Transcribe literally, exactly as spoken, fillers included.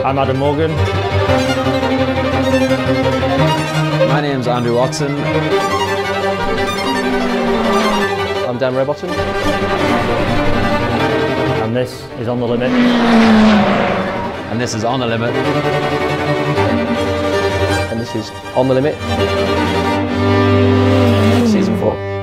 I'm Adam Morgan. My name's Andrew Watson. I'm Dan Rowbottom. And this is On the Limit. And this is On the Limit. And this is On the Limit. Season four.